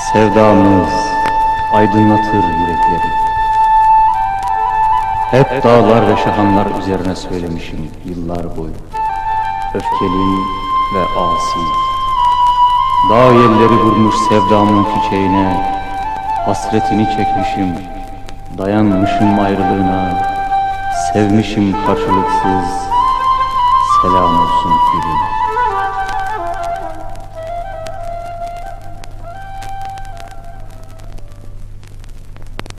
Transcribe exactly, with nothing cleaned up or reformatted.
Sevdamız aydınlatır yürekleri. Hep dağlar ve şahanlar üzerine söylemişim yıllar boyu. Öfkeli ve asi. Dağ yelleri vurmuş sevdamın çiçeğine. Hasretini çekmişim, dayanmışım ayrılığına. Sevmişim karşılıksız, selam olsun gülüm.